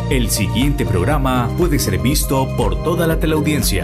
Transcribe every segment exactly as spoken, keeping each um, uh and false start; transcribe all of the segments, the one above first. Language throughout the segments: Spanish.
El siguiente programa puede ser visto por toda la teleaudiencia.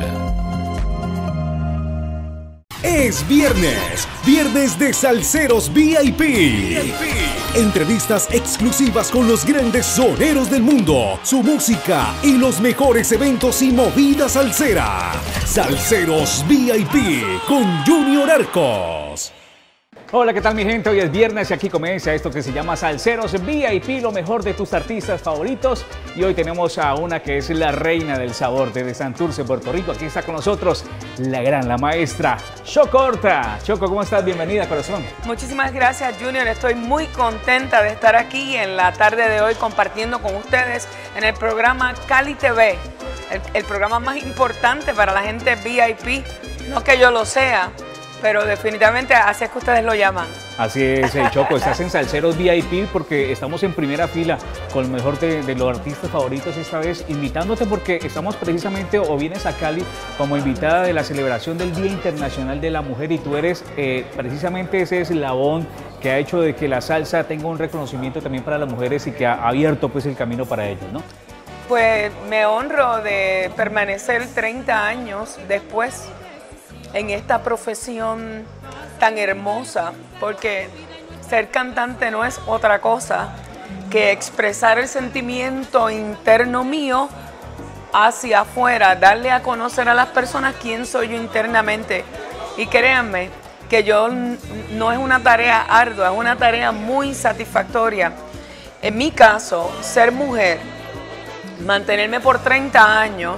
Es viernes, viernes de Salseros V I P. V I P. Entrevistas exclusivas con los grandes soneros del mundo, su música y los mejores eventos y movidas salsera. Salseros V I P con Junior Arcos. Hola, ¿qué tal mi gente? Hoy es viernes y aquí comienza esto que se llama Salseros V I P, lo mejor de tus artistas favoritos. Y hoy tenemos a una que es la reina del sabor desde Santurce, Puerto Rico. Aquí está con nosotros la gran, la maestra Choco Horta. Choco, ¿cómo estás? Bienvenida, corazón. Muchísimas gracias, Junior. Estoy muy contenta de estar aquí en la tarde de hoy compartiendo con ustedes en el programa Cali T V, el, el programa más importante para la gente V I P. No que yo lo sea, pero definitivamente así es que ustedes lo llaman. Así es, eh, Choco, estás en Salseros V I P porque estamos en primera fila con el mejor de, de los artistas favoritos esta vez, invitándote porque estamos precisamente, o vienes a Cali como invitada de la celebración del Día Internacional de la Mujer y tú eres eh, precisamente ese eslabón que ha hecho de que la salsa tenga un reconocimiento también para las mujeres y que ha abierto pues el camino para ellas, ¿no? Pues me honro de permanecer treinta años después en esta profesión tan hermosa, porque ser cantante no es otra cosa que expresar el sentimiento interno mío hacia afuera, darle a conocer a las personas quién soy yo internamente. Y créanme que yo no es una tarea ardua, es una tarea muy satisfactoria. En mi caso, ser mujer, mantenerme por treinta años,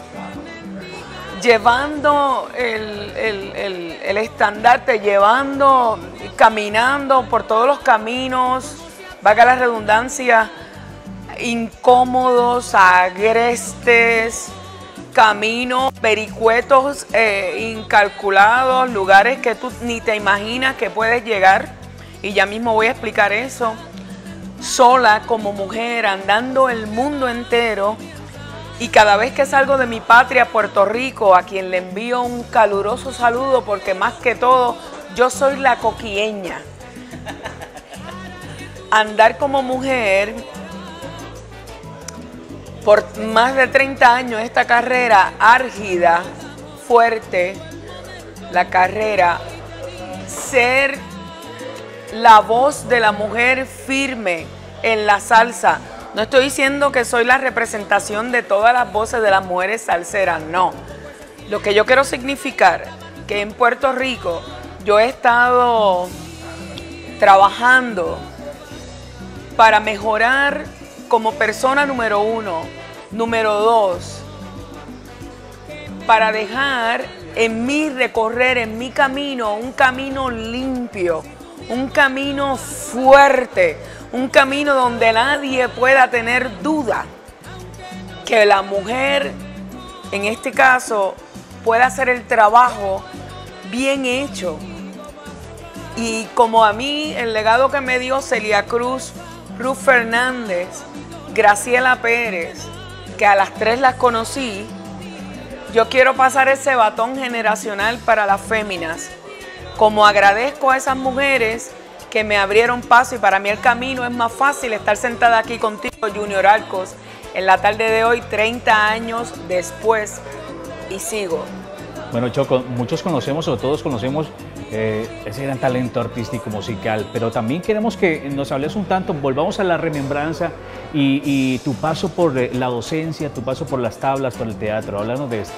llevando el, el, el, el estandarte, llevando, caminando por todos los caminos, valga la redundancia, incómodos, agrestes, caminos, vericuetos eh, incalculados, lugares que tú ni te imaginas que puedes llegar, y ya mismo voy a explicar eso, sola como mujer, andando el mundo entero. Y cada vez que salgo de mi patria, Puerto Rico, a quien le envío un caluroso saludo, porque más que todo, yo soy la coquieña. Andar como mujer por más de treinta años, esta carrera árgida, fuerte, la carrera, ser la voz de la mujer firme en la salsa. No estoy diciendo que soy la representación de todas las voces de las mujeres salseras, no. Lo que yo quiero significar que en Puerto Rico yo he estado trabajando para mejorar como persona número uno, número dos, para dejar en mi recorrer, en mi camino, un camino limpio, un camino fuerte, un camino donde nadie pueda tener duda que la mujer, en este caso, pueda hacer el trabajo bien hecho. Y como a mí, el legado que me dio Celia Cruz, Ruth Fernández, Graciela Pérez, que a las tres las conocí, yo quiero pasar ese batón generacional para las féminas. Como agradezco a esas mujeres que me abrieron paso, y para mí el camino es más fácil estar sentada aquí contigo, Junior Arcos, en la tarde de hoy, treinta años después, y sigo. Bueno, Choco, muchos conocemos, o todos conocemos eh, ese gran talento artístico musical, pero también queremos que nos hables un tanto, volvamos a la remembranza y, y tu paso por la docencia, tu paso por las tablas, por el teatro. Háblanos de esto.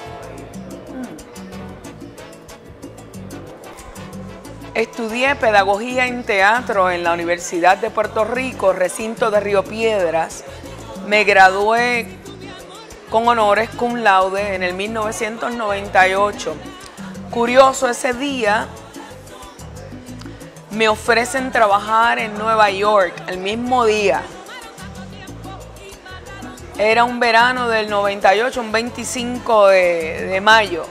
Estudié pedagogía en teatro en la Universidad de Puerto Rico, recinto de Río Piedras. Me gradué con honores cum laude en el mil novecientos noventa y ocho. Curioso, ese día me ofrecen trabajar en Nueva York, el mismo día. Era un verano del noventa y ocho, un veinticinco de, de mayo.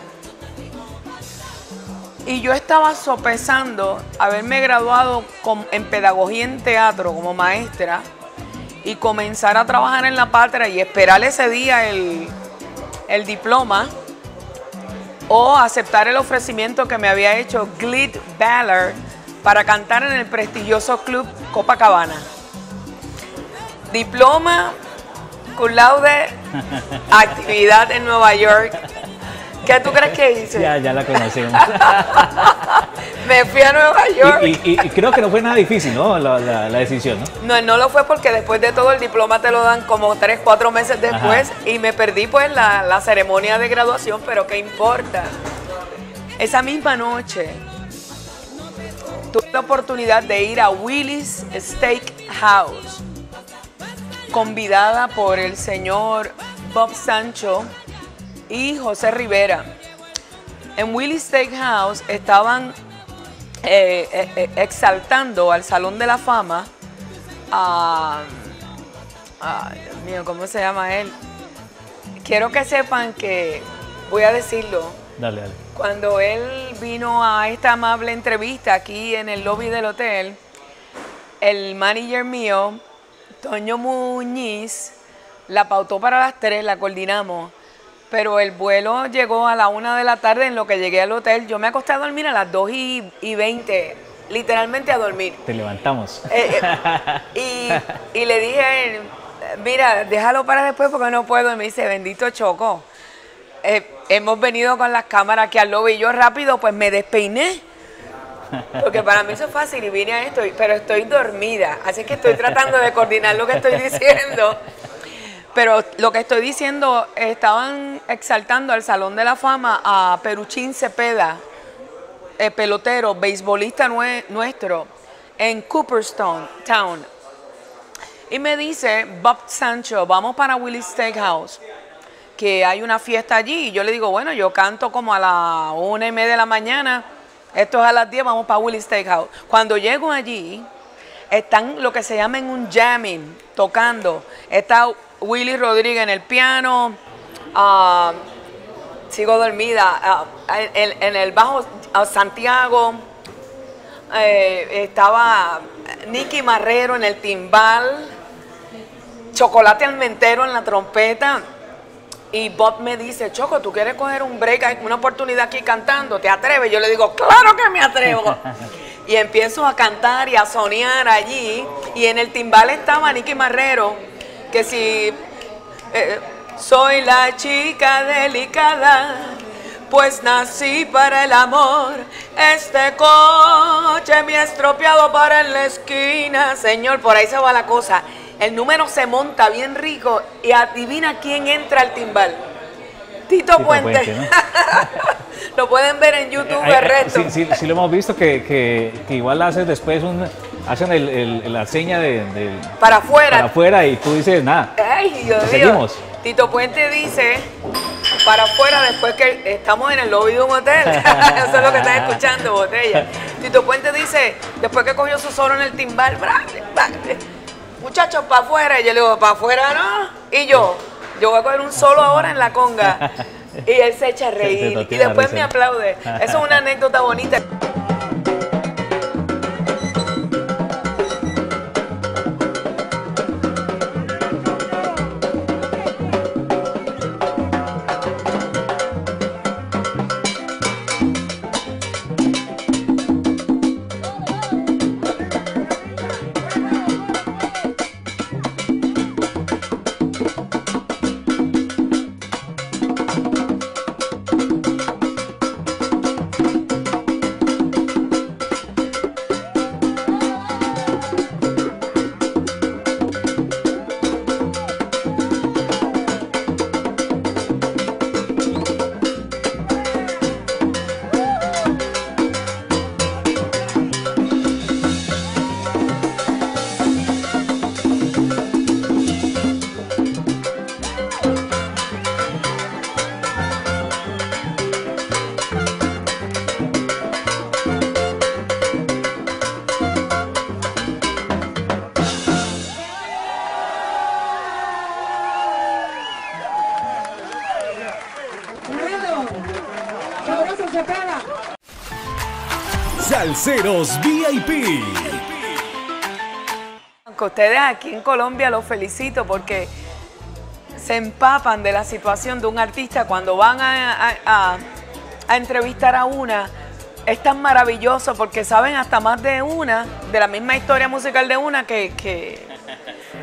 Y yo estaba sopesando haberme graduado con, en pedagogía en teatro como maestra y comenzar a trabajar en la patria y esperar ese día el, el diploma, o aceptar el ofrecimiento que me había hecho Glid Ballard para cantar en el prestigioso club Copacabana. Diploma cum laude, actividad en Nueva York. ¿Qué tú crees que hice? Ya, ya la conocemos. Me fui a Nueva York. Y, y, y creo que no fue nada difícil, ¿no? La, la, la decisión, ¿no? No, no lo fue porque después de todo el diploma te lo dan como tres, cuatro meses después. Ajá. Y me perdí pues la, la ceremonia de graduación, pero ¿qué importa? Esa misma noche tuve la oportunidad de ir a Willie's Steakhouse, convidada por el señor Bob Sancho y José Rivera. En Willie's Steakhouse estaban eh, eh, exaltando al Salón de la Fama a... Ay, Dios mío, ¿cómo se llama él? Quiero que sepan que, voy a decirlo, dale, dale. Cuando él vino a esta amable entrevista aquí en el lobby del hotel, el manager mío, Toño Muñiz, la pautó para las tres, la coordinamos. Pero el vuelo llegó a la una de la tarde. En lo que llegué al hotel, yo me acosté a dormir a las dos y veinte, literalmente a dormir. Te levantamos. Eh, eh, y, y le dije a él, mira, déjalo para después porque no puedo. Y me dice, bendito Choco, eh, hemos venido con las cámaras aquí al lobby y yo rápido pues me despeiné. Porque para mí eso es fácil y vine a esto, pero estoy dormida. Así que estoy tratando de coordinar lo que estoy diciendo. Pero lo que estoy diciendo, estaban exaltando al Salón de la Fama a Peruchín Cepeda, eh, pelotero, beisbolista nue nuestro, en Cooperstown Town. Y me dice, Bob Sancho, vamos para Willie's Steakhouse, que hay una fiesta allí. Y yo le digo, bueno, yo canto como a la una y media de la mañana, esto es a las diez, vamos para Willie's Steakhouse. Cuando llego allí, están lo que se llama en un jamming, tocando. Está Willy Rodríguez en el piano, uh, sigo dormida, uh, en, en el bajo uh, Santiago, eh, estaba Nicky Marrero en el timbal, Chocolate Almentero en la trompeta, y Bob me dice, Choco, ¿tú quieres coger un break, una oportunidad aquí cantando? ¿Te atreves? Yo le digo, claro que me atrevo. Y empiezo a cantar y a soñar allí, y en el timbal estaba Nicky Marrero, que si eh, soy la chica delicada, pues nací para el amor, este coche me ha estropeado para en la esquina. Señor, por ahí se va la cosa. El número se monta bien rico y adivina quién entra al timbal. Tito, Tito Puente. Puente, ¿no? Lo pueden ver en YouTube, el resto. Sí, sí, sí lo hemos visto que, que, que igual haces después un... Hacen el, el, la seña de, de... Para afuera. Para afuera y tú dices nada. Ay, Dios mío. Seguimos. Tito Puente dice para afuera después que estamos en el lobby de un hotel. Eso es lo que están escuchando, Botella. Tito Puente dice, después que cogió su solo en el timbal, muchachos, para afuera. Y yo le digo, para afuera no. Y yo, yo voy a coger un solo ahora en la conga. Y él se echa a reír. Y después me aplaude. Eso es una anécdota bonita. Salseros V I P. Aunque ustedes aquí en Colombia los felicito porque se empapan de la situación de un artista cuando van a, a, a, a entrevistar a una. Es tan maravilloso porque saben hasta más de una, de la misma historia musical de una que, que,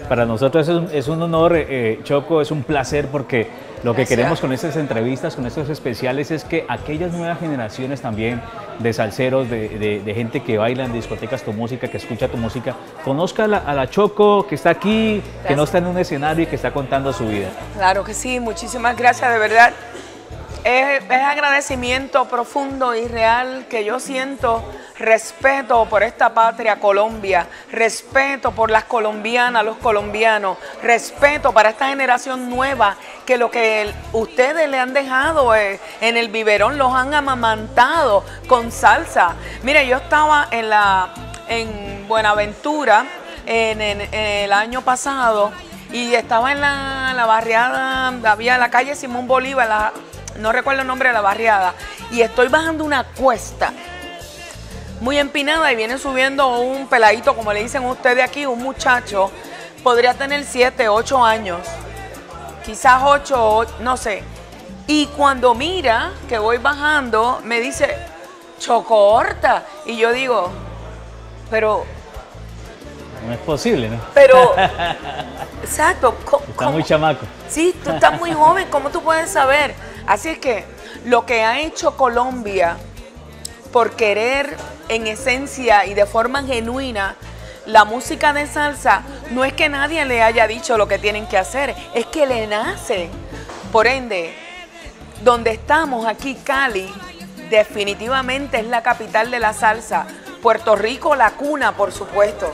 Para nosotros es un, es un honor, eh, Choco, es un placer porque lo que Gracias. queremos con estas entrevistas, con estos especiales, es que aquellas nuevas generaciones también de salseros, de, de, de gente que baila en discotecas tu música, que escucha tu música, conozca a la, a la Choco que está aquí, Gracias. que no está en un escenario y que está contando su vida. Claro que sí, muchísimas gracias, de verdad. Es, es agradecimiento profundo y real que yo siento, respeto por esta patria Colombia, respeto por las colombianas, los colombianos, respeto para esta generación nueva que lo que el, ustedes le han dejado eh, en el biberón los han amamantado con salsa. Mire, yo estaba en, la, en Buenaventura en, en, en el año pasado y estaba en la, la barriada, había la calle Simón Bolívar, la, no recuerdo el nombre de la barriada, y estoy bajando una cuesta muy empinada y viene subiendo un peladito, como le dicen ustedes aquí, un muchacho, podría tener siete, ocho años, quizás ocho, no sé. Y cuando mira que voy bajando, me dice, Choco Horta, y yo digo, pero... No es posible, ¿no? Pero, exacto. ¿cómo, Está muy chamaco. Sí, tú estás muy joven, ¿cómo tú puedes saber? Así es que lo que ha hecho Colombia por querer en esencia y de forma genuina la música de salsa, no es que nadie le haya dicho lo que tienen que hacer, es que le nace. Por ende, donde estamos aquí, Cali, definitivamente es la capital de la salsa. Puerto Rico, la cuna, por supuesto.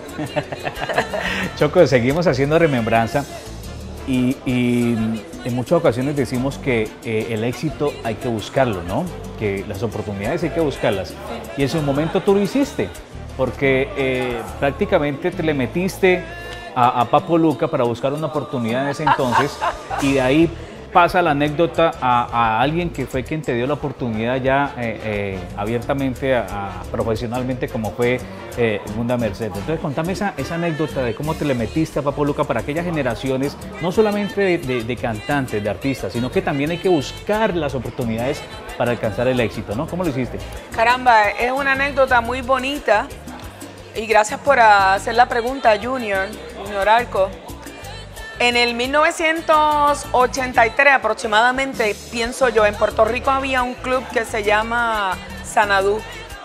Choco, seguimos haciendo remembranza y, y en muchas ocasiones decimos que eh, el éxito hay que buscarlo, ¿no? Que las oportunidades hay que buscarlas. Y en su momento tú lo hiciste, porque eh, prácticamente te le metiste a, a Papo Luca para buscar una oportunidad en ese entonces y de ahí pasa la anécdota a, a alguien que fue quien te dio la oportunidad ya eh, eh, abiertamente, a, a, profesionalmente, como fue eh, Gunda Mercedes. Entonces, contame esa, esa anécdota de cómo te le metiste a Papo Luca para aquellas generaciones, no solamente de, de, de cantantes, de artistas, sino que también hay que buscar las oportunidades para alcanzar el éxito, ¿no? ¿Cómo lo hiciste? Caramba, es una anécdota muy bonita y gracias por hacer la pregunta, Junior, Junior Arco. En el mil novecientos ochenta y tres aproximadamente, pienso yo, en Puerto Rico había un club que se llama Sanadú,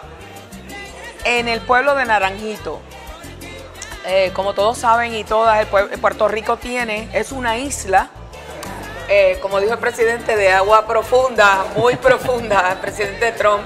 en el pueblo de Naranjito. Eh, como todos saben y todas, el pueblo, Puerto Rico tiene, es una isla, eh, como dijo el presidente, de agua profunda, muy profunda, el presidente Trump,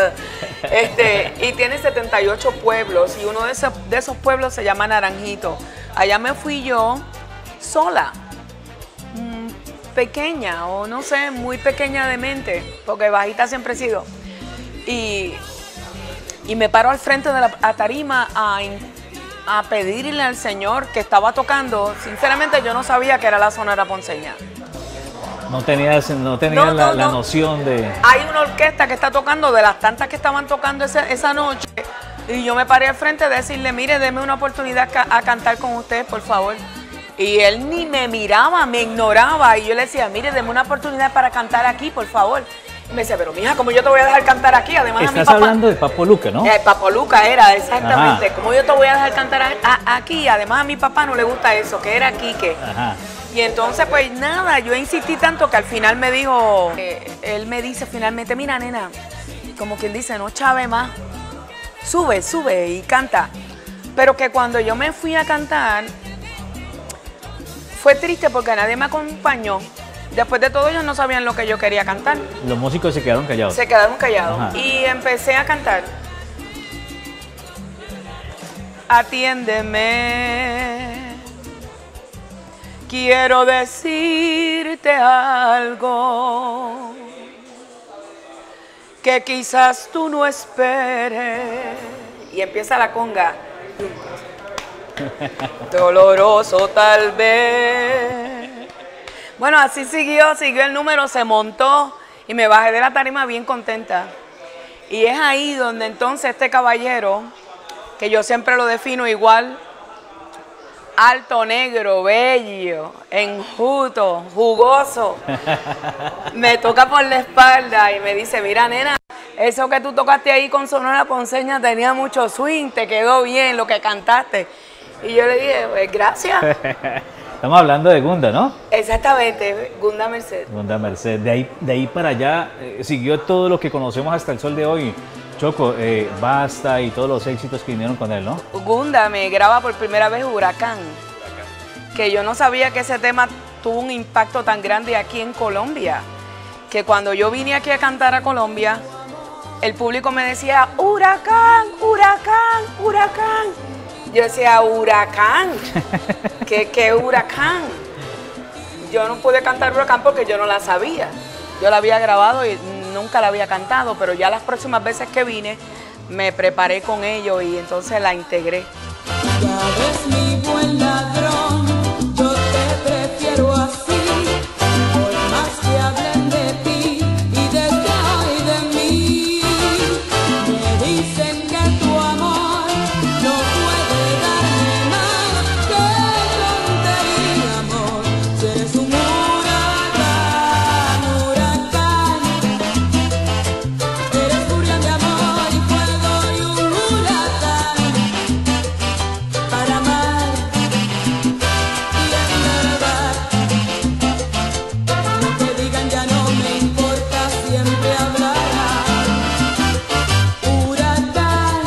este, y tiene setenta y ocho pueblos, y uno de esos, de esos pueblos se llama Naranjito. Allá me fui yo sola, mmm, pequeña o no sé, muy pequeña de mente, porque bajita siempre he sido. Y, y me paro al frente de la a tarima a, a pedirle al Señor que estaba tocando. Sinceramente yo no sabía que era la Sonora Ponceña. No tenías, no tenías No, la, no, la no. noción de... Hay una orquesta que está tocando, de las tantas que estaban tocando esa, esa noche, y yo me paré al frente a decirle, mire, deme una oportunidad ca a cantar con usted, por favor. Y él ni me miraba, me ignoraba. Y yo le decía, mire, deme una oportunidad para cantar aquí, por favor. Y me decía, pero mija, ¿cómo yo te voy a dejar cantar aquí? Además, a mi Estás papá... hablando de Papo Luca, ¿no? Eh, Papo Luca era, exactamente. Ajá. ¿Cómo yo te voy a dejar cantar a, a, aquí? Además, a mi papá no le gusta eso, que era Quique. Ajá. Y entonces, pues nada, yo insistí tanto que al final me dijo, eh, él me dice finalmente, mira, nena, como quien dice, no chave más, sube, sube y canta. Pero que cuando yo me fui a cantar, fue triste porque nadie me acompañó. Después de todo, ellos no sabían lo que yo quería cantar. Los músicos se quedaron callados. Se quedaron callados. Ajá. Y empecé a cantar. Atiéndeme. Quiero decirte algo que quizás tú no esperes. Y empieza la conga. Doloroso tal vez. Bueno, así siguió, siguió el número, se montó y me bajé de la tarima bien contenta. Y es ahí donde entonces este caballero, que yo siempre lo defino igual, alto, negro, bello, enjuto, jugoso, me toca por la espalda y me dice, mira, nena, eso que tú tocaste ahí con Sonora Ponceña tenía mucho swing, te quedó bien lo que cantaste. Y yo le dije, pues gracias. Estamos hablando de Gunda, ¿no? Exactamente, Gunda Merced. Gunda Merced. De ahí, de ahí para allá, eh, siguió todo lo que conocemos hasta el sol de hoy. Choco, eh, Basta y todos los éxitos que vinieron con él, ¿no? Gunda me graba por primera vez Huracán, que yo no sabía que ese tema tuvo un impacto tan grande aquí en Colombia, que cuando yo vine aquí a cantar a Colombia, el público me decía, Huracán, Huracán, Huracán. Yo decía, Huracán, ¿qué, qué Huracán? Yo no pude cantar Huracán porque yo no la sabía. Yo la había grabado y nunca la había cantado, pero ya las próximas veces que vine me preparé con ello y entonces la integré. Ya ves mi buen ladrón, yo te prefiero así, por más que hablen de ti y de ti y de mí. Me dicen que tu amor no puede darme más que tontería, amor. Si eres un huracán, huracán, eres furia de amor y fuego y un huracán. Para amar y en verdad, lo que digan ya no me importa, siempre hablarán. Huracán,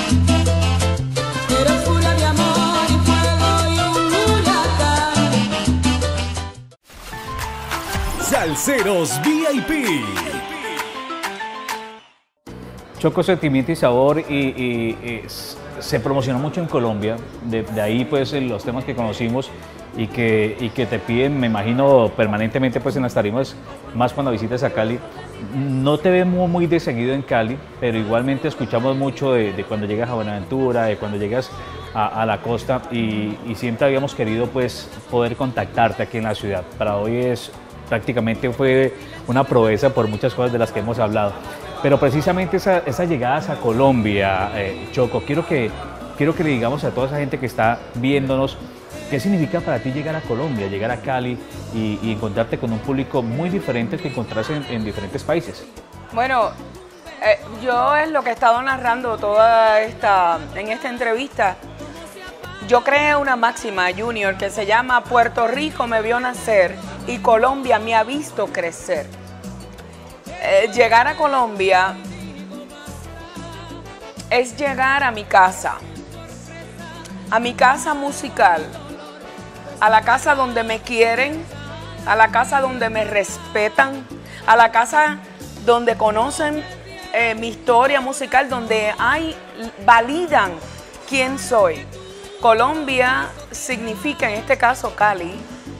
eres furia de amor y fuego y un huracán. Salseros V I P. Choco, Sentimiento y Sabor y, y- y s- se promocionó mucho en Colombia, de, de ahí pues los temas que conocimos y que, y que te piden, me imagino, permanentemente pues en las tarimas, más cuando visitas a Cali. No te vemos muy de seguido en Cali, pero igualmente escuchamos mucho de, de cuando llegas a Buenaventura, de cuando llegas a, a la costa y, y siempre habíamos querido pues poder contactarte aquí en la ciudad. Para hoy es prácticamente fue una proeza por muchas cosas de las que hemos hablado. Pero precisamente esa- esas llegadas a Colombia, eh, Choco, quiero que, quiero que le digamos a toda esa gente que está viéndonos, ¿qué significa para ti llegar a Colombia, llegar a Cali y, y encontrarte con un público muy diferente al que encontrarse en, en diferentes países? Bueno, eh, yo es lo que he estado narrando toda esta, en esta entrevista. Yo creé una máxima, Junior, que se llama Puerto Rico me vio nacer y Colombia me ha visto crecer. Eh, llegar a Colombia es llegar a mi casa, a mi casa musical, a la casa donde me quieren, a la casa donde me respetan, a la casa donde conocen eh, mi historia musical, donde hay, validan quién soy. Colombia significa, en este caso Cali,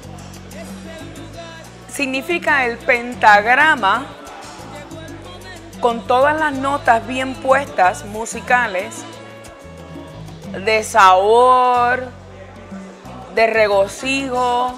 significa el pentagrama con todas las notas bien puestas musicales, de sabor, de regocijo,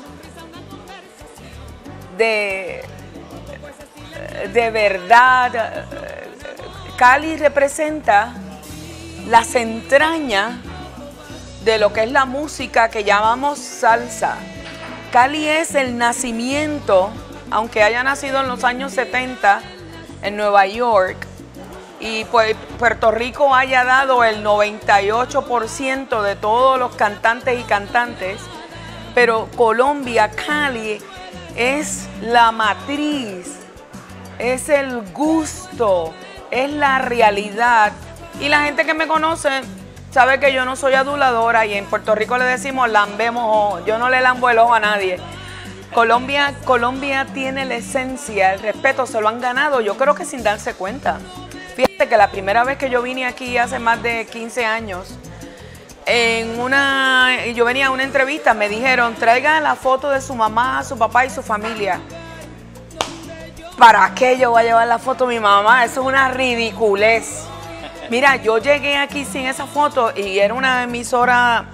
de, de verdad. Cali representa las entrañas de lo que es la música que llamamos salsa. Cali es el nacimiento, aunque haya nacido en los años setenta en Nueva York, y pues Puerto Rico haya dado el noventa y ocho por ciento de todos los cantantes y cantantes, pero Colombia, Cali, es la matriz, es el gusto, es la realidad. Y la gente que me conoce sabe que yo no soy aduladora y en Puerto Rico le decimos lambemos ojo. Yo no le lambo el ojo a nadie. Colombia, Colombia tiene la esencia, el respeto se lo han ganado, yo creo que sin darse cuenta. Fíjate que la primera vez que yo vine aquí hace más de quince años, en una, yo venía a una entrevista, me dijeron, traiga la foto de su mamá, su papá y su familia. ¿Para qué yo voy a llevar la foto de mi mamá? Eso es una ridiculez. Mira, yo llegué aquí sin esa foto y era una emisora,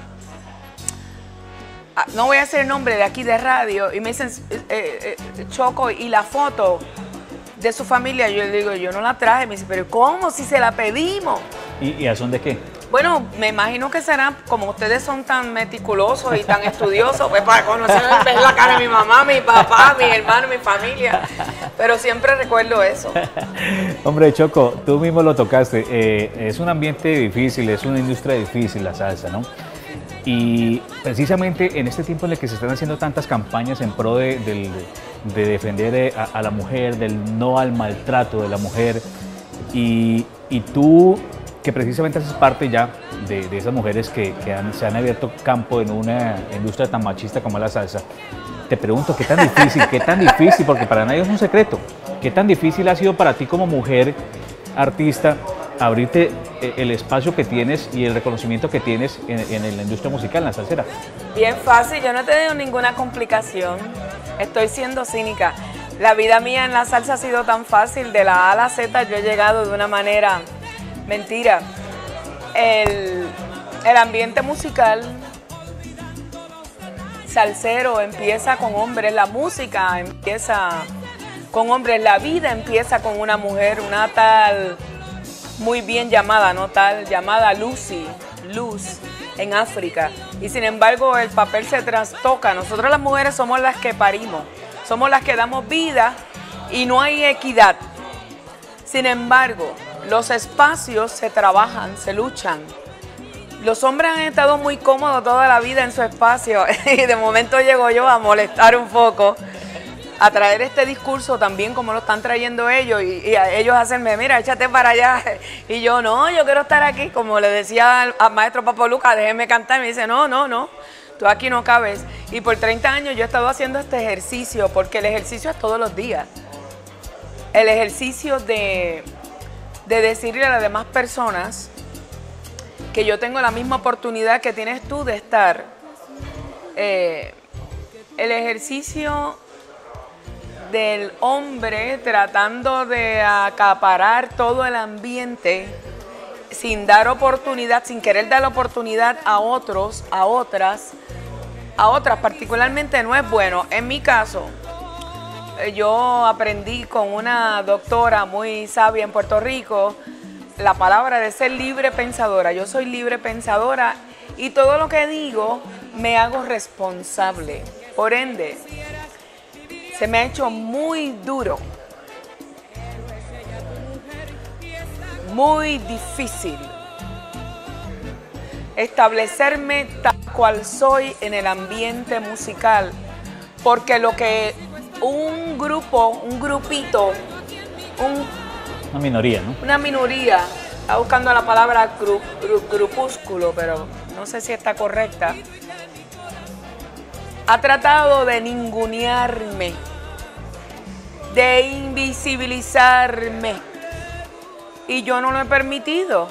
no voy a decir el nombre, de aquí de radio, y me dicen, eh, eh, Choco, ¿y la foto de su familia? Yo le digo, yo no la traje. Me dice, pero ¿cómo? Si se la pedimos. ¿Y, y a son de qué? Bueno, me imagino que será, como ustedes son tan meticulosos y tan estudiosos, pues para conocer ver la cara de mi mamá, mi papá, mi hermano, mi familia. Pero siempre recuerdo eso. Hombre, Choco, tú mismo lo tocaste. Eh, es un ambiente difícil, es una industria difícil la salsa, ¿no? Y precisamente en este tiempo en el que se están haciendo tantas campañas en pro de, de, de defender a, a la mujer, del no al maltrato de la mujer, y, y tú que precisamente haces parte ya de, de esas mujeres que, que han, se han abierto campo en una industria tan machista como la salsa, te pregunto, ¿qué tan difícil, qué tan difícil, porque para nadie es un secreto, qué tan difícil ha sido para ti como mujer artista abrirte el espacio que tienes y el reconocimiento que tienes en, en la industria musical, en la salsera? Bien fácil, yo no he tenido ninguna complicación, estoy siendo cínica. La vida mía en la salsa ha sido tan fácil, de la A a la Z yo he llegado de una manera, mentira. El, el ambiente musical salsero empieza con hombres, la música empieza con hombres, la vida empieza con una mujer, una tal, muy bien llamada, no tal, llamada Lucy, Luz, en África. Y sin embargo el papel se trastoca. Nosotros las mujeres somos las que parimos, somos las que damos vida y no hay equidad. Sin embargo, los espacios se trabajan, se luchan. Los hombres han estado muy cómodos toda la vida en su espacio y de momento llego yo a molestar un poco, a traer este discurso también como lo están trayendo ellos y, y a ellos hacerme, mira, échate para allá. Y yo, no, yo quiero estar aquí, como le decía al, al maestro Papo Luca, déjeme cantar. Y me dice, no, no, no, tú aquí no cabes. Y por treinta años yo he estado haciendo este ejercicio, porque el ejercicio es todos los días. El ejercicio de, de decirle a las demás personas que yo tengo la misma oportunidad que tienes tú de estar. Eh, el ejercicio del hombre tratando de acaparar todo el ambiente sin dar oportunidad, sin querer dar oportunidad a otros, a otras, a otras particularmente no es bueno. En mi caso, yo aprendí con una doctora muy sabia en Puerto Rico la palabra de ser libre pensadora. Yo soy libre pensadora y todo lo que digo me hago responsable. Por ende, se me ha hecho muy duro, muy difícil establecerme tal cual soy en el ambiente musical, porque lo que un grupo, un grupito, un Una minoría, ¿no? Una minoría, está buscando la palabra gru, gru, grupúsculo, pero no sé si está correcta, ha tratado de ningunearme, de invisibilizarme, y yo no lo he permitido.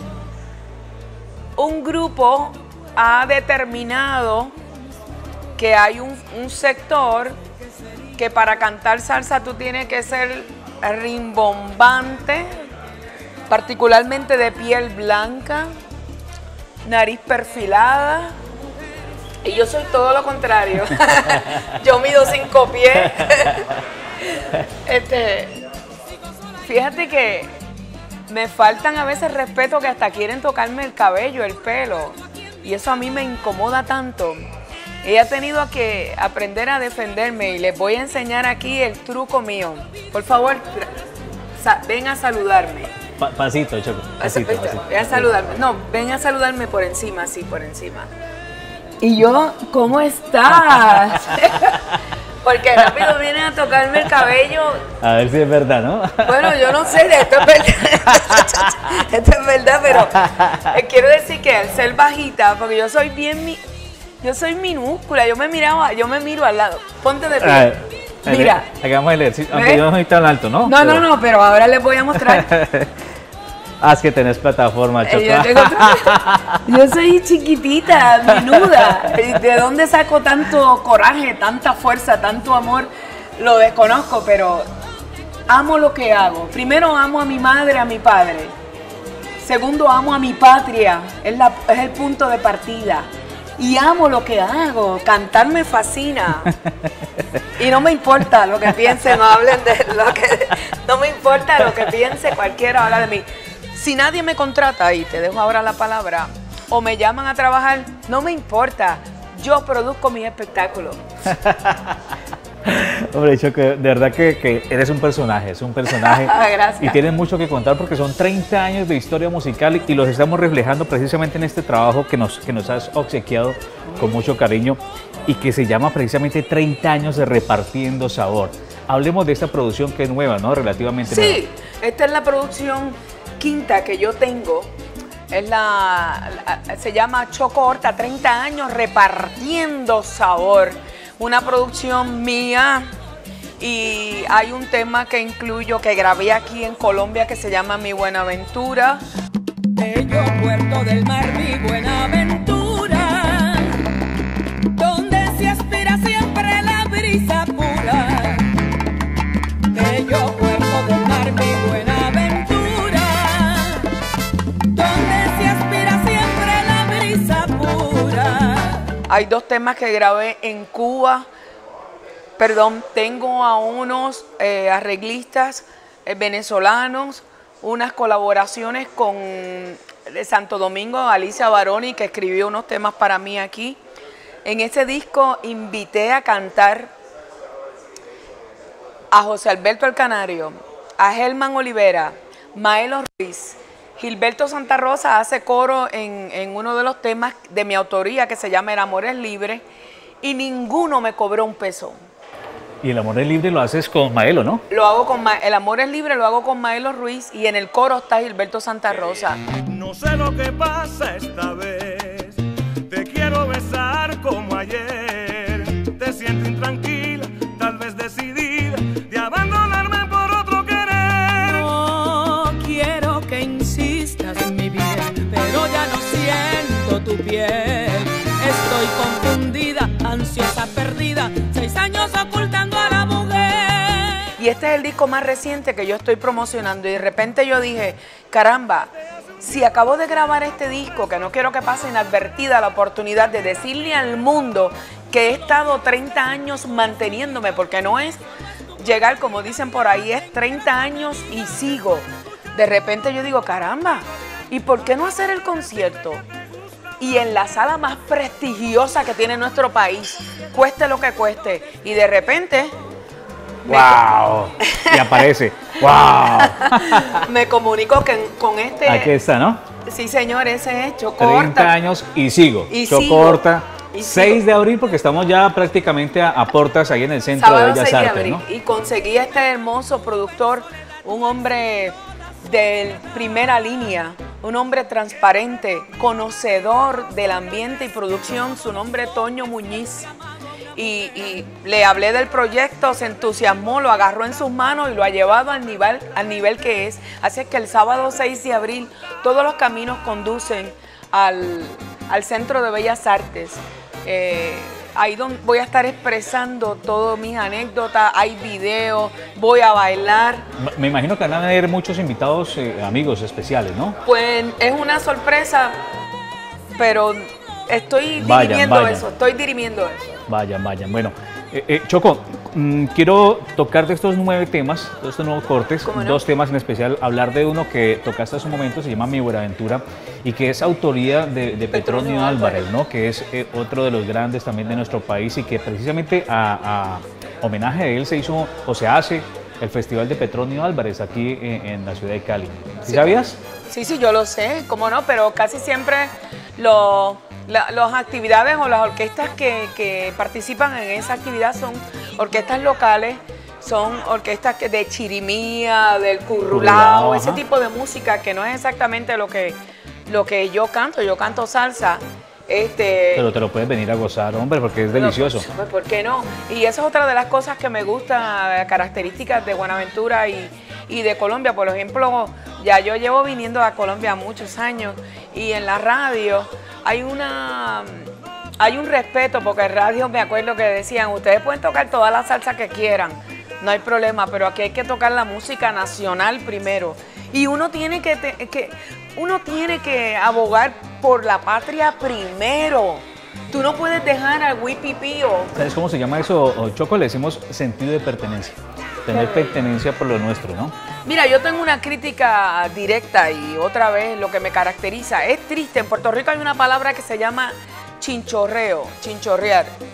Un grupo ha determinado que hay un, un sector que para cantar salsa tú tienes que ser rimbombante, particularmente de piel blanca, nariz perfilada, y yo soy todo lo contrario. Yo mido cinco pies. este, fíjate que me faltan a veces respeto, que hasta quieren tocarme el cabello, el pelo, y eso a mí me incomoda tanto. Ella ha tenido que aprender a defenderme y les voy a enseñar aquí el truco mío. Por favor, ven a saludarme. Pa pasito, Choco. Pasito, pasito, pasito. Ven a saludarme. No, ven a saludarme por encima, así, por encima. Y yo, ¿cómo estás? Porque rápido vienen a tocarme el cabello. A ver si es verdad, ¿no? Bueno, yo no sé, esto es verdad. Esto es verdad, pero eh, quiero decir que al ser bajita, porque yo soy bien... Mi Yo soy minúscula, yo me miraba, yo me miro al lado. Ponte de pie. A ver, mira. Hagamos el ejercicio. Aunque yo no soy tan alto, ¿no? No, pero... no, no, pero ahora les voy a mostrar. Ah, es que tenés plataforma, Choco. Eh, yo, tengo... yo soy chiquitita, menuda. ¿De dónde saco tanto coraje, tanta fuerza, tanto amor? Lo desconozco, pero amo lo que hago. Primero amo a mi madre, a mi padre. Segundo, amo a mi patria. Es, la, es el punto de partida. Y amo lo que hago, cantar me fascina. Y no me importa lo que piensen o hablen de lo que... No me importa lo que piense cualquiera, habla de mí. Si nadie me contrata, y te dejo ahora la palabra, o me llaman a trabajar, no me importa. Yo produzco mis espectáculos. Hombre, Choco, de verdad que, que eres un personaje, es un personaje. Gracias. Y tienes mucho que contar porque son treinta años de historia musical y, y los estamos reflejando precisamente en este trabajo que nos, que nos has obsequiado con mucho cariño y que se llama precisamente treinta años de Repartiendo Sabor. Hablemos de esta producción que es nueva, ¿no? Relativamente nueva. Sí, esta es la producción quinta que yo tengo. Es la, la- se llama Choco Horta, treinta años repartiendo sabor. Una producción mía y hay un tema que incluyo, que grabé aquí en Colombia, que se llama Mi Buenaventura. Bello puerto del mar, mi Buenaventura, donde se aspira siempre la brisa pura. Bello puerto del mar, mi Buenaventura, donde se aspira siempre la brisa pura. Hay dos temas que grabé en Cuba. Perdón, tengo a unos eh, arreglistas eh, venezolanos, unas colaboraciones con de Santo Domingo, Alicia Baroni, que escribió unos temas para mí aquí. En ese disco invité a cantar a José Alberto el Canario, a Germán Olivera, Maelo Ruiz, Gilberto Santa Rosa hace coro en, en uno de los temas de mi autoría que se llama El Amor es Libre y ninguno me cobró un peso. Y El Amor es Libre lo haces con Maelo, ¿no? Lo hago con Ma- El Amor es Libre, lo hago con Maelo Ruiz y en el coro está Gilberto Santa Rosa. No sé lo que pasa esta vez. Te quiero besar como ayer. Te siento intranquila, tal vez decidida de abandonarme por otro querer. No quiero que insistas en mi bien, pero ya no siento tu piel. Estoy confundida, ansiosa, perdida, seis años ocultando a la mujer. Y este es el disco más reciente que yo estoy promocionando y de repente yo dije, caramba, si acabo de grabar este disco, que no quiero que pase inadvertida la oportunidad de decirle al mundo que he estado treinta años manteniéndome, porque no es llegar, como dicen por ahí, es treinta años y sigo. De repente yo digo, caramba, ¿y por qué no hacer el concierto? Y en la sala más prestigiosa que tiene nuestro país, cueste lo que cueste. Y de repente me, ¡Wow! Y aparece. ¡Wow! me comunico que, con este... Aquí está, ¿no? Sí, señor, ese es Choco treinta Horta. años y sigo. Y Choco sigo. Horta, Y seis sigo. de abril, porque estamos ya prácticamente a, a portas ahí en el Centro Sábado de Bellas seis de Artes, abril. ¿no? Y conseguí a este hermoso productor, un hombre de primera línea, un hombre transparente, conocedor del ambiente y producción, su nombre es Toño Muñiz. Y, y le hablé del proyecto, se entusiasmó, lo agarró en sus manos y lo ha llevado al nivel, al nivel que es. Así es que el sábado seis de abril todos los caminos conducen al, al Centro de Bellas Artes. Eh, ahí donde voy a estar expresando todas mis anécdotas, hay videos, voy a bailar. Me imagino que van a haber muchos invitados, eh, amigos especiales, ¿no? Pues es una sorpresa, pero estoy Vayan, dirimiendo vayan. eso, estoy dirimiendo eso. Vayan, vayan. Bueno, eh, eh, Choco, mm, quiero tocar de estos nueve temas, de estos nuevos cortes, ¿Cómo no? dos temas en especial, hablar de uno que tocaste hace un momento, se llama Mi Buenaventura, y que es autoría de, de Petronio Petronio Álvarez, Álvarez. ¿no? Que es eh, otro de los grandes también de nuestro país y que precisamente a, a homenaje de él se hizo o se hace el Festival de Petronio Álvarez aquí en, en la ciudad de Cali. ¿Sí Sí. sabías? Sí, sí, yo lo sé, cómo no, pero casi siempre lo- la- las actividades o las orquestas que, que participan en esa actividad son orquestas locales, son orquestas que- de chirimía, del currulao, Currulao, ese ajá. tipo de música que no es exactamente lo que, lo que yo canto, yo canto salsa. Este, Pero te lo puedes venir a gozar, hombre, porque es delicioso. No, pues, ¿por qué no? Y esa es otra de las cosas que me gusta, eh, características de Buenaventura y, y de Colombia. Por ejemplo, ya yo llevo viniendo a Colombia muchos años y en la radio hay una... Hay un respeto, porque en radio me acuerdo que decían, ustedes pueden tocar toda la salsa que quieran, no hay problema, pero aquí hay que tocar la música nacional primero. Y uno tiene que, te- que, uno tiene que abogar por la patria primero. Tú no puedes dejar al wipipío. ¿Sabes cómo se llama eso, o, Choco? Le decimos sentido de pertenencia. Tener pertenencia por lo nuestro, ¿no? Mira, yo tengo una crítica directa y otra vez lo que me caracteriza. Es triste, en Puerto Rico hay una palabra que se llama chinchorreo, chinchorrear.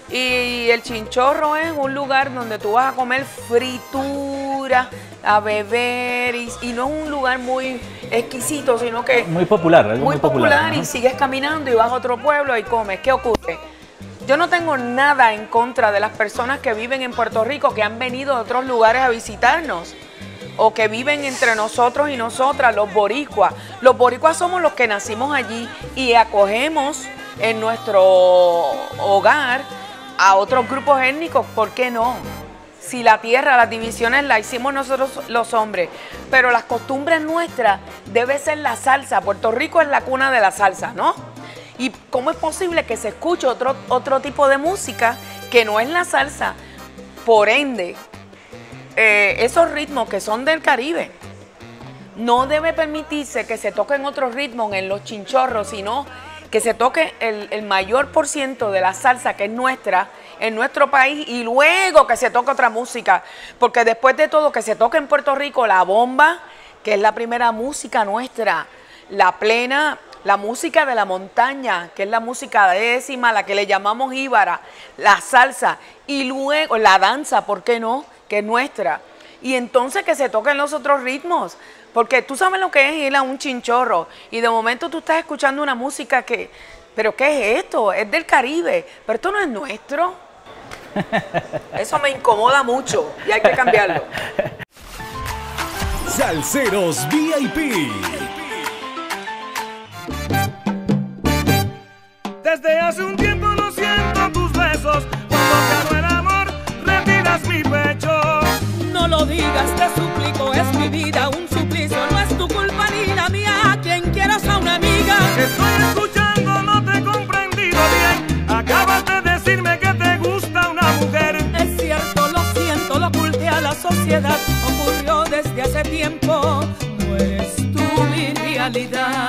Y el Chinchorro es un lugar donde tú vas a comer fritura, a beber, y, y no es un lugar muy exquisito, sino que Muy popular, algo muy muy popular. popular, Ajá. y sigues caminando y vas a otro pueblo y comes. ¿Qué ocurre? Yo no tengo nada en contra de las personas que viven en Puerto Rico, que han venido de otros lugares a visitarnos, o que viven entre nosotros y nosotras, los boricuas. Los boricuas somos los que nacimos allí y acogemos en nuestro hogar a otros grupos étnicos. ¿Por qué no? Si la tierra, las divisiones las hicimos nosotros los hombres, pero las costumbres nuestras debe ser la salsa. Puerto Rico es la cuna de la salsa, ¿no? ¿Y cómo es posible que se escuche otro, otro tipo de música que no es la salsa? Por ende, eh, esos ritmos que son del Caribe, no debe permitirse que se toquen otros ritmos en los chinchorros, sino que se toque el, el mayor por ciento de la salsa que es nuestra, en nuestro país, y luego que se toque otra música. Porque después de todo, que se toque en Puerto Rico la bomba, que es la primera música nuestra, la plena, la música de la montaña, que es la música décima, la que le llamamos jíbara, la salsa, y luego la danza, ¿por qué no?, que es nuestra. Y entonces que se toquen los otros ritmos, porque tú sabes lo que es ir a un chinchorro y de momento tú estás escuchando una música que, ¿pero qué es esto? Es del Caribe, pero esto no es nuestro. Eso me incomoda mucho y hay que cambiarlo. Salseros V I P. Desde hace un tiempo no siento tus besos. Cuando te hago el amor, retiras mi pecho. No lo digas, te suplico, es mi vida un suplicio. No es tu culpa ni la mía, quien quieras a una amiga. Estoy escuchando, no te he comprendido bien. Acabas de decirme que te gusta una mujer. Es cierto, lo siento, lo oculté a la sociedad. Ocurrió desde hace tiempo, no eres tú mi realidad.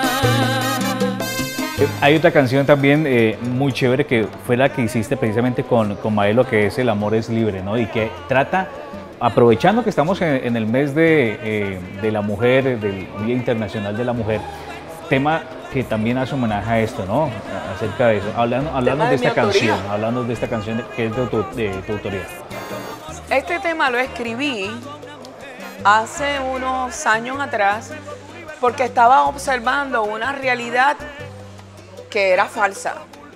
Hay otra canción también eh, muy chévere que fue la que hiciste precisamente con, con Maelo, que es El amor es libre, ¿no? Y que trata, aprovechando que estamos en, en el mes de, eh, de la mujer, del Día Internacional de la Mujer, tema que también hace homenaje a esto, ¿no? Acerca de eso. Hablando, hablando de, de esta mi autoría. canción, hablando de esta canción que es de tu, de tu autoría. Este tema lo escribí hace unos años atrás porque estaba observando una realidad que era falsa.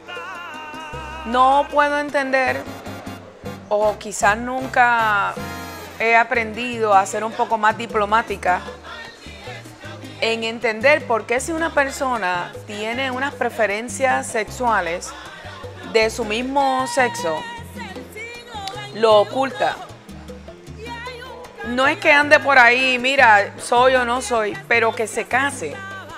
No puedo entender, o quizás nunca he aprendido a ser un poco más diplomática en entender por qué si una persona tiene unas preferencias sexuales de su mismo sexo, lo oculta. No es que ande por ahí, mira, soy o no soy, pero que se case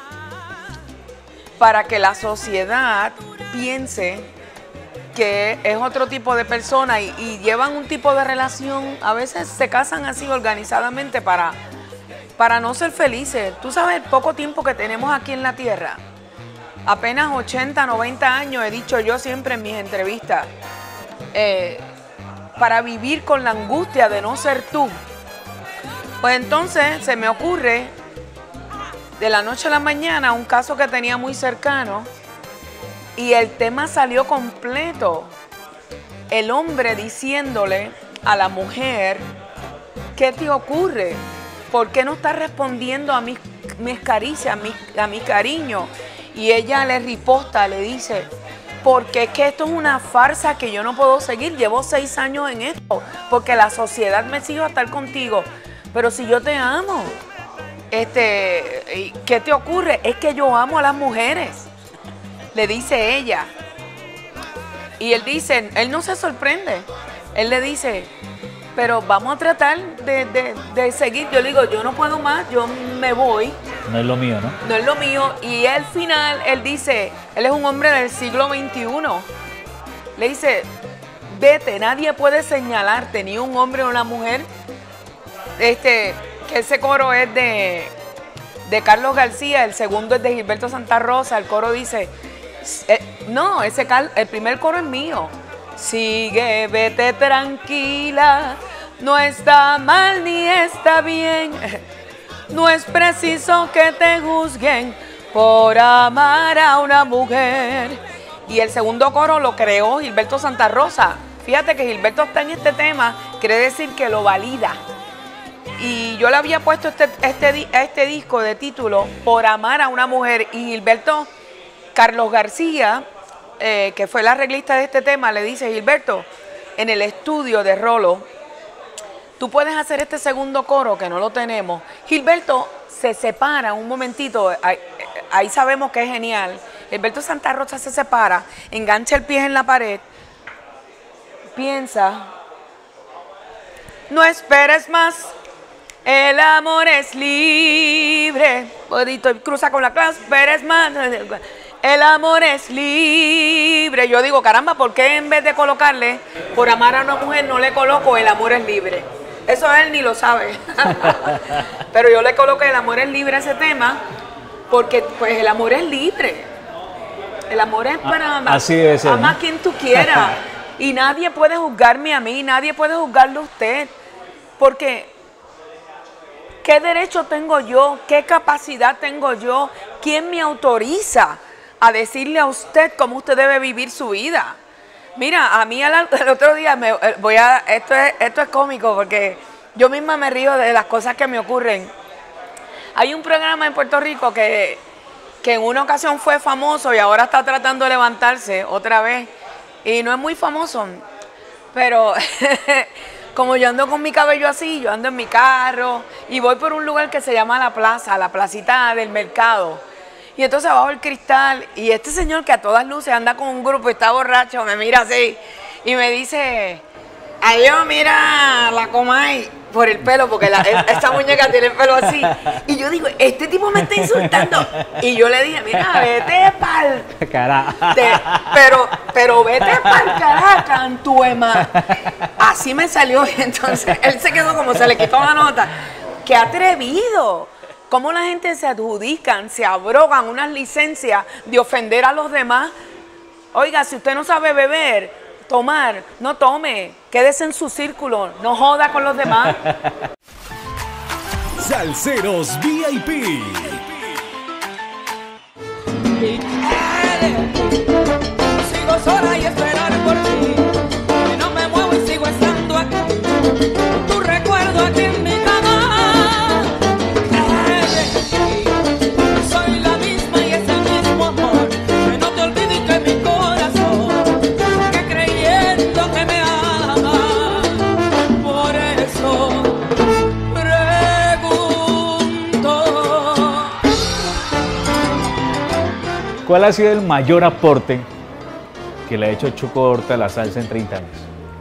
para que la sociedad piense que es otro tipo de persona y, y llevan un tipo de relación. A veces se casan así organizadamente para, para no ser felices. Tú sabes el poco tiempo que tenemos aquí en la tierra. Apenas ochenta, noventa años, he dicho yo siempre en mis entrevistas, eh, para vivir con la angustia de no ser tú. Pues entonces se me ocurre, de la noche a la mañana, un caso que tenía muy cercano, y el tema salió completo. El hombre diciéndole a la mujer, ¿qué te ocurre? ¿Por qué no estás respondiendo a mis, mis caricias, a mi, a mi cariño? Y ella le riposta, le dice, porque es que esto es una farsa que yo no puedo seguir. Llevo seis años en esto, porque la sociedad me exige estar contigo. Pero si yo te amo, este, ¿qué te ocurre? Es que yo amo a las mujeres, le dice ella. Y él dice, él no se sorprende. Él le dice, pero vamos a tratar de, de, de seguir. Yo le digo, yo no puedo más, yo me voy. No es lo mío, ¿no? No es lo mío. Y al final, él dice, él es un hombre del siglo veintiuno. Le dice, vete, nadie puede señalarte, ni un hombre o una mujer. Este, que ese coro es de, de Carlos García, el segundo es de Gilberto Santa Rosa. El coro dice, eh, no, ese el primer coro es mío. Sigue, vete tranquila, no está mal ni está bien. No es preciso que te juzguen por amar a una mujer. Y el segundo coro lo creó Gilberto Santa Rosa. Fíjate que Gilberto está en este tema, quiere decir que lo valida. Y yo le había puesto este, este, este disco de título Por amar a una mujer. Y Gilberto, Carlos García, eh, que fue el arreglista de este tema, le dice: Gilberto, en el estudio de Rolo, tú puedes hacer este segundo coro que no lo tenemos. Gilberto se separa un momentito, ahí, ahí sabemos que es genial. Gilberto Santa Rosa se separa, engancha el pie en la pared, piensa, no esperes más, el amor es libre. Podito, cruza con la clase, esperes más, el amor es libre. Yo digo, caramba, ¿por qué en vez de colocarle por amar a una mujer no le coloco el amor es libre? Eso él ni lo sabe. Pero yo le coloqué el amor es libre a ese tema porque pues el amor es libre. El amor es para amar, así debe ser, ama ¿no? a quien tú quieras. Y nadie puede juzgarme a mí, nadie puede juzgarlo a usted. Porque ¿qué derecho tengo yo? ¿Qué capacidad tengo yo? ¿Quién me autoriza a decirle a usted cómo usted debe vivir su vida? Mira, a mí el, el otro día me voy a esto es esto es cómico porque yo misma me río de las cosas que me ocurren. Hay un programa en Puerto Rico que, que en una ocasión fue famoso y ahora está tratando de levantarse otra vez y no es muy famoso, pero como yo ando con mi cabello así, yo ando en mi carro y voy por un lugar que se llama La Plaza, la placita del mercado. Y entonces bajo el cristal y este señor que a todas luces anda con un grupo y está borracho, me mira así y me dice: adiós, mira la Comay, por el pelo, porque la, esta muñeca tiene el pelo así. Y yo digo, este tipo me está insultando. Y yo le dije, mira, vete pa'l Carajo. pero, pero vete pa'l carajo, cantuema. Así me salió y entonces él se quedó como se le quitó la nota. ¡Qué atrevido! Cómo la gente se adjudican, se abrogan unas licencias de ofender a los demás. Oiga, si usted no sabe beber, tomar, no tome, quédese en su círculo, no joda con los demás. Salseros V I P. Sigo sola y esperar por ti. Y no me muevo y sigo estando aquí. Tu recuerdo aquí en mi cama. Soy la misma y es el mismo amor. Que no te olvides que mi corazón, que creyendo que me ama, por eso pregunto. ¿Cuál ha sido el mayor aporte que le ha hecho Chuco Horta a la salsa en treinta años?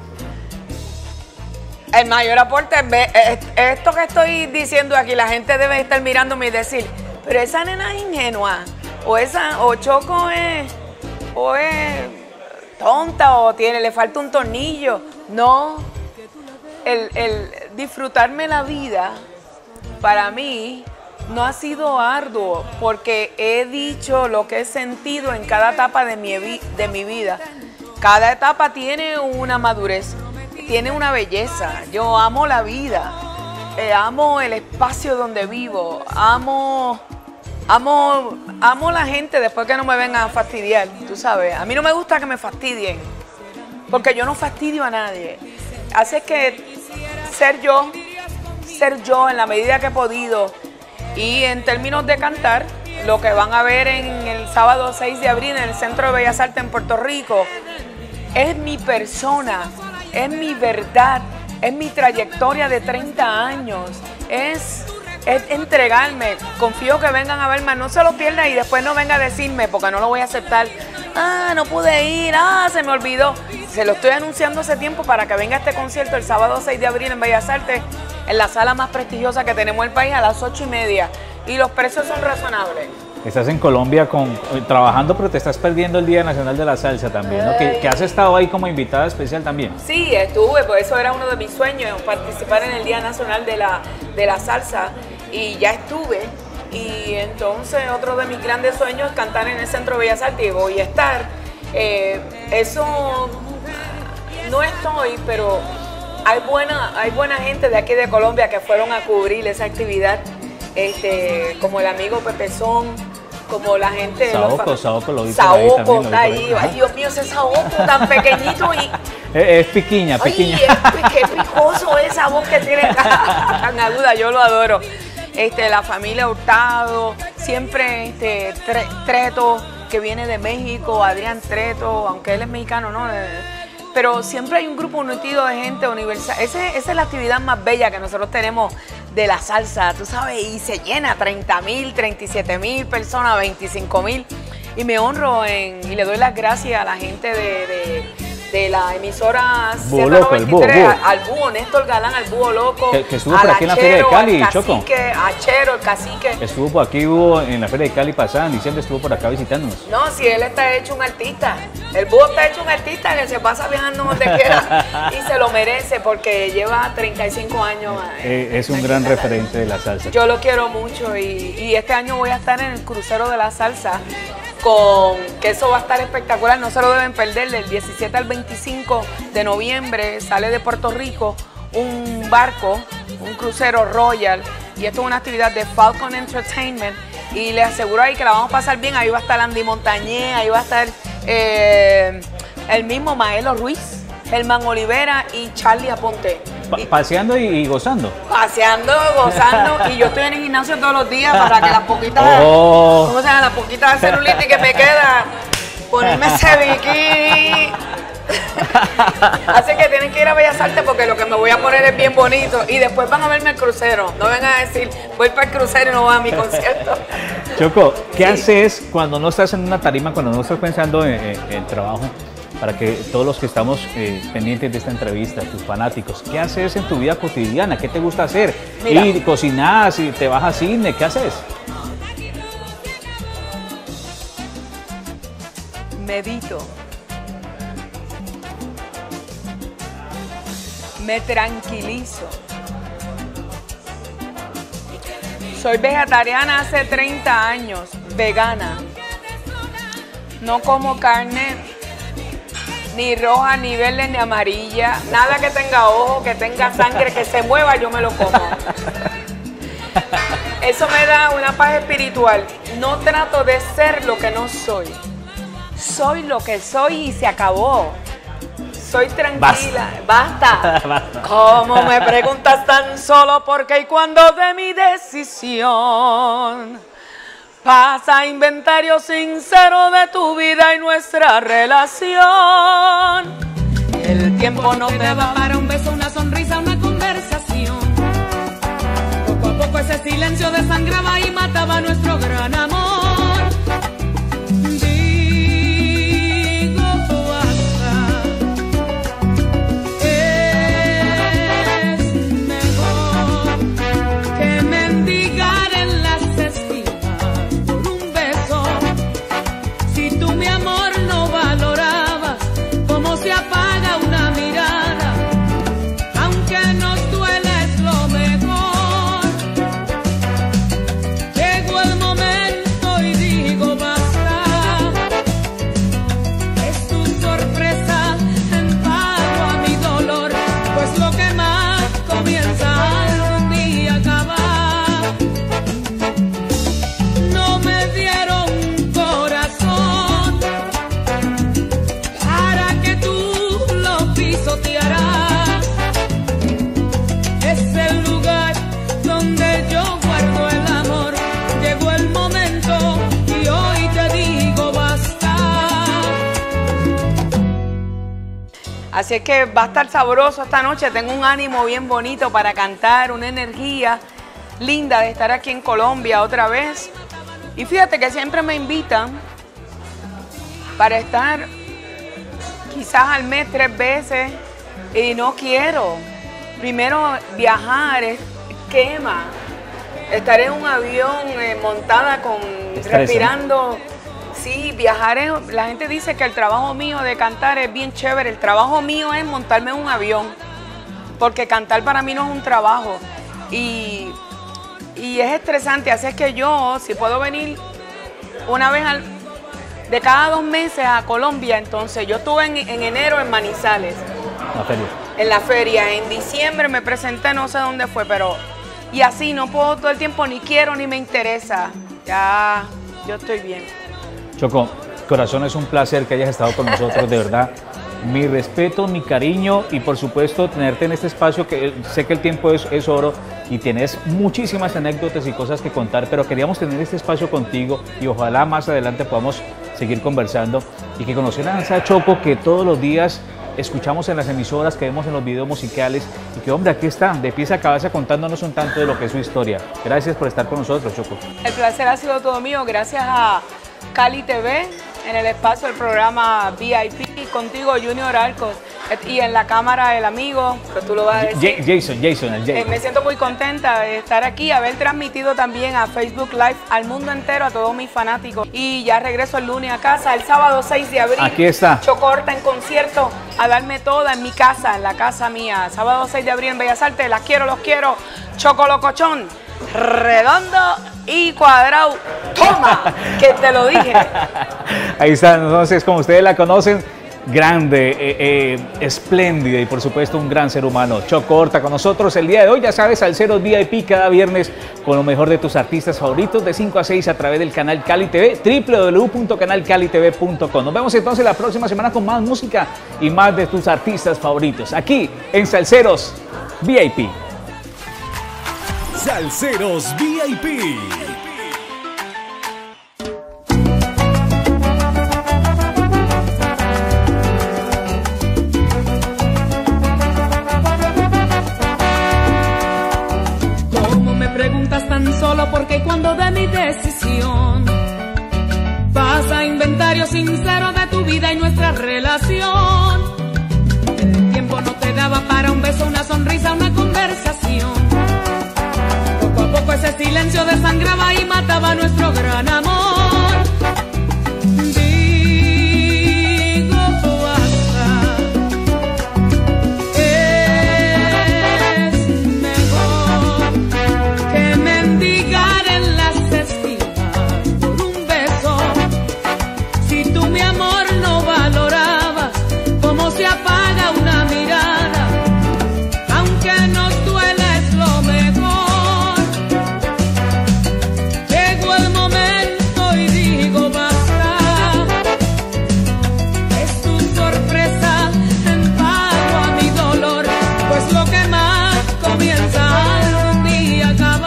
El mayor aporte, es esto que estoy diciendo aquí, la gente debe estar mirándome y decir, pero esa nena es ingenua, o esa, o Choco es, o es tonta, o tiene, le falta un tornillo. No, el, el disfrutarme la vida, para mí, no ha sido arduo, porque he dicho lo que he sentido en cada etapa de mi, de mi vida. Cada etapa tiene una madurez, tiene una belleza. Yo amo la vida, eh, amo el espacio donde vivo, amo, amo, amo la gente después que no me vengan a fastidiar, tú sabes. A mí no me gusta que me fastidien, porque yo no fastidio a nadie. Así que ser yo, ser yo en la medida que he podido. Y en términos de cantar, lo que van a ver en el sábado seis de abril en el Centro de Bellas Artes en Puerto Rico, es mi persona, es mi verdad, es mi trayectoria de treinta años, es, es entregarme. Confío que vengan a verme, no se lo pierdan y después no venga a decirme, porque no lo voy a aceptar. Ah, no pude ir, ah, se me olvidó. Se lo estoy anunciando hace tiempo para que venga este concierto el sábado seis de abril en Bellas Artes, en la sala más prestigiosa que tenemos en el país, a las ocho y media. Y los precios son razonables. Estás en Colombia con, trabajando, pero te estás perdiendo el Día Nacional de la Salsa también, ¿no? Que, que has estado ahí como invitada especial también. Sí, estuve, pues eso era uno de mis sueños, participar en el Día Nacional de la, de la Salsa. Y ya estuve. Y entonces otro de mis grandes sueños es cantar en el Centro de Bellas Artes. Y voy a estar. Eh, eso no estoy, pero hay buena, hay buena gente de aquí de Colombia que fueron a cubrir esa actividad, este, como el amigo Pepezón, como la gente de los Saoco, fam- Saoco lo vi por ahí Saoco también, lo vi está por ahí. ahí. Ajá. Ay, Dios mío, ese Saoco tan pequeñito y... Es, es piquiña, Ay, piquiña. es- qué picoso esa voz que tiene tan aguda, yo lo adoro. Este, la familia Hurtado, siempre este, Tre- Treto, que viene de México, Adrián Treto, aunque él es mexicano, ¿no? Eh, Pero siempre hay un grupo unido de gente universal. Ese- esa es la actividad más bella que nosotros tenemos de la salsa, tú sabes, y se llena treinta mil, treinta y siete mil personas, veinticinco mil. Y me honro en, y le doy las gracias a la gente de, de, de la emisora Búho Loco, el Búho, Búho. al Búho, Néstor Galán, al Búho Loco. Que- que estuvo al por aquí en la Feria de Achero, Cali, al Choco. cacique, a Chero, el cacique. Estuvo por aquí, hubo en la Feria de Cali pasada, en diciembre estuvo por acá visitándonos. No, si él está hecho un artista. El Búho está hecho un artista que se pasa viajando donde quiera y se lo merece porque lleva treinta y cinco años. Eh, en- es un aquí gran en la- referente de la salsa. Yo lo quiero mucho y, y este año voy a estar en el crucero de la salsa con que eso va a estar espectacular, no se lo deben perder. Del diecisiete al veinticinco de noviembre sale de Puerto Rico un barco, un crucero Royal, y esto es una actividad de Falcon Entertainment y les aseguro ahí que la vamos a pasar bien. Ahí va a estar Andy Montañé, ahí va a estar eh, el mismo Maelo Ruiz, Germán Olivera y Charlie Aponte. Pa- Y- paseando y, y gozando. paseando, gozando, y yo estoy en el gimnasio todos los días para que las poquitas, Oh. ¿cómo se llama? Las poquitas de celulitis que me queda, ponerme ese bikini. Así que tienen que ir a Bellas Artes porque lo que me voy a poner es bien bonito y después van a verme el crucero. No vengan a decir, voy para el crucero y no voy a mi concierto. Choco, ¿qué Sí. haces cuando no estás en una tarima, cuando no estás pensando en, en- en trabajo? Para que todos los que estamos eh, pendientes de esta entrevista, tus fanáticos, ¿qué haces en tu vida cotidiana? ¿Qué te gusta hacer? Mira. ¿Ir, cocinas, y te vas a cine? ¿Qué haces? Medito. Me tranquilizo. Soy vegetariana hace treinta años, vegana. No como carne ni roja, ni verde, ni amarilla. Nada que tenga ojo, que tenga sangre, que se mueva, yo me lo como. Eso me da una paz espiritual. No trato de ser lo que no soy. Soy lo que soy y se acabó. Soy tranquila. Basta. Basta. ¿Cómo me preguntas tan solo por qué y cuándo de mi decisión? Pasa inventario sincero de tu vida y nuestra relación. El tiempo no te va para un beso, una sonrisa, una conversación. Poco a poco ese silencio desangraba y mataba nuestro gran amor. Digo basta, es mejor que mendigar en las esquinas por un beso. Si tú mi amor no valorabas, como se apaga una mirada, aunque nos duele es lo mejor. Llegó el momento y digo basta. Es tu sorpresa en pago a mi dolor, pues lo que más comienza algún día acabar. No me dieron un corazón para que tú lo pisotearas. Es el lugar donde yo guardo el amor. Llegó el momento y hoy te digo basta. Así es que va a estar sabroso esta noche. Tengo un ánimo bien bonito para cantar, una energía linda de estar aquí en Colombia otra vez. Y fíjate que siempre me invitan para estar quizás al mes tres veces y no quiero. Primero respirar es quema. Estaré en un avión eh, montada con Estresa. respirando. Sí, viajar es, la gente dice que el trabajo mío de cantar es bien chévere. El trabajo mío es montarme en un avión, porque cantar para mí no es un trabajo. Y, y es estresante, así es que yo, si puedo venir una vez al, de cada dos meses a Colombia, entonces yo estuve en, en enero en Manizales, La feria. en la feria. En diciembre me presenté, no sé dónde fue, pero... Y así no puedo todo el tiempo, ni quiero ni me interesa. Ya yo estoy bien. Choco, corazón, es un placer que hayas estado con nosotros, de verdad. Mi respeto, mi cariño y por supuesto tenerte en este espacio, que sé que el tiempo es, es oro y tienes muchísimas anécdotas y cosas que contar, pero queríamos tener este espacio contigo y ojalá más adelante podamos seguir conversando y que conocieran a esa Choco que todos los días escuchamos en las emisoras, que vemos en los videos musicales y que, hombre, aquí está, de pies a cabeza contándonos un tanto de lo que es su historia. Gracias por estar con nosotros, Choco. El placer ha sido todo mío, gracias a Cali T V, en el espacio del programa V I P, contigo Junior Arcos, y en la cámara el amigo, que tú lo vas a decir. Jason, Jason, el Jason. Eh, me siento muy contenta de estar aquí, haber transmitido también a Facebook Live al mundo entero, a todos mis fanáticos. Y ya regreso el lunes a casa, el sábado seis de abril. Aquí está. Choco Horta en concierto, a darme toda en mi casa, en la casa mía. Sábado seis de abril en Bellas Artes, las quiero, los quiero. Choco Locochón, redondo y cuadrado. ¡Toma! Que te lo dije. Ahí está, entonces, como ustedes la conocen, grande, eh, eh, espléndida y por supuesto un gran ser humano. Choco Horta con nosotros el día de hoy, ya sabes, Salseros V I P cada viernes con lo mejor de tus artistas favoritos de cinco a seis a través del canal Cali T V, w w w punto canal cali t v punto com. Nos vemos entonces la próxima semana con más música y más de tus artistas favoritos, aquí en Salseros V I P. Salseros V I P. Tan solo porque cuando de mi decisión pasa inventario sincero de tu vida y nuestra relación. El tiempo no te daba para un beso, una sonrisa, una conversación. Poco a poco ese silencio desangraba y mataba nuestro gran amor. Digo basta, es mejor que mendigar en las esquinas por un beso. Si tú mi amor no valorabas, cómo se apaga una mirada, aunque nos duele es lo mejor. Llegó el momento y digo basta, es tu sorpresa en pago a mi dolor, pues lo que más comienza algún día acaba.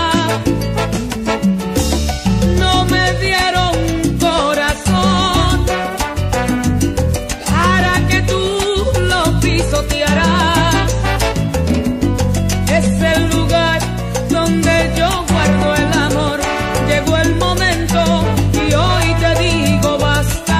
No me dieron un corazón para que tú lo pisotearas. Es el lugar donde yo guardo el amor. Llegó el momento y hoy te digo basta.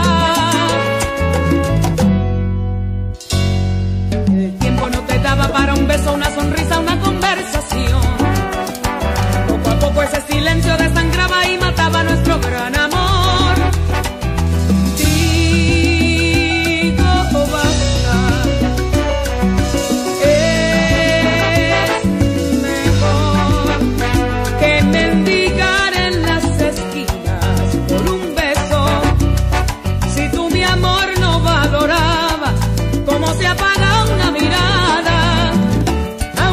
El tiempo no te daba para un beso, una sonrisa, una conversación. Poco a poco ese silencio desangraba y mataba nuestro gran amor. Digo basta, es mejor que mendigar en las esquinas por un beso. Si tú mi amor no valorabas, cómo se apaga una mirada,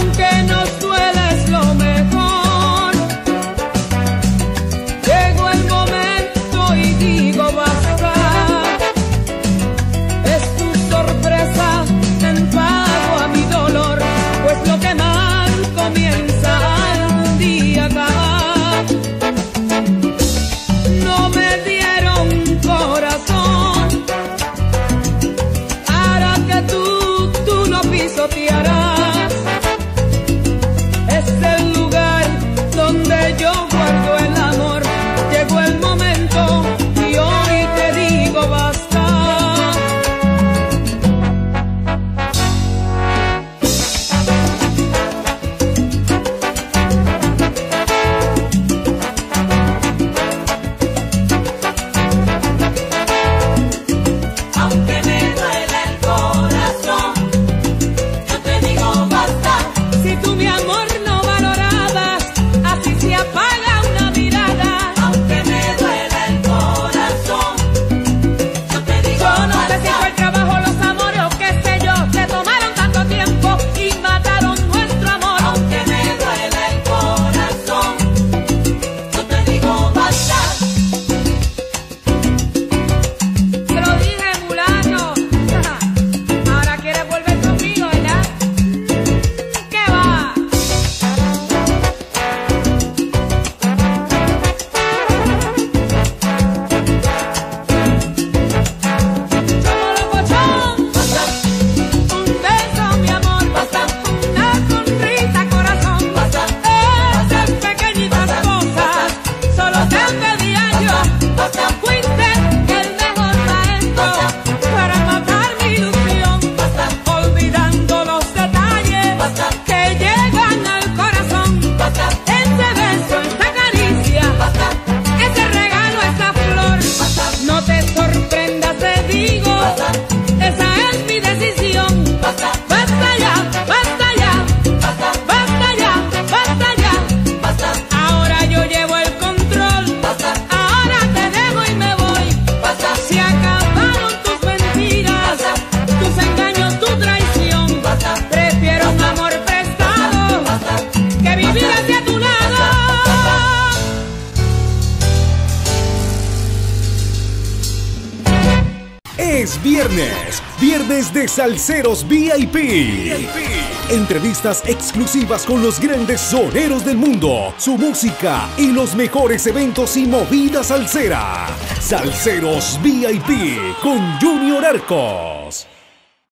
es viernes, viernes de Salseros V I P. Entrevistas exclusivas con los grandes soneros del mundo, su música y los mejores eventos y movidas salsera. Salseros V I P con Junior Arcos.